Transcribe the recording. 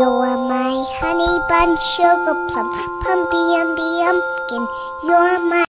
You're my honey bun, sugar plum, pumpy umby umpkin. You're my